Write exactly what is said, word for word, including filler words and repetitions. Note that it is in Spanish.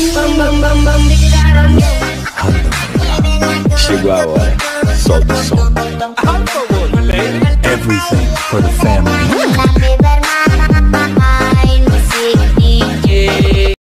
Chegou a hora, solta o som. Everything for the family.